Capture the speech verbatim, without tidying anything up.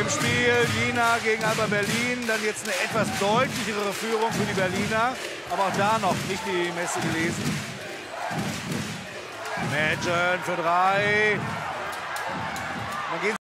im Spiel. Jena gegen Alba Berlin. Dann jetzt eine etwas deutlichere Führung für die Berliner. Aber auch da noch nicht die Messe gelesen. Madgen für drei. Dann gehen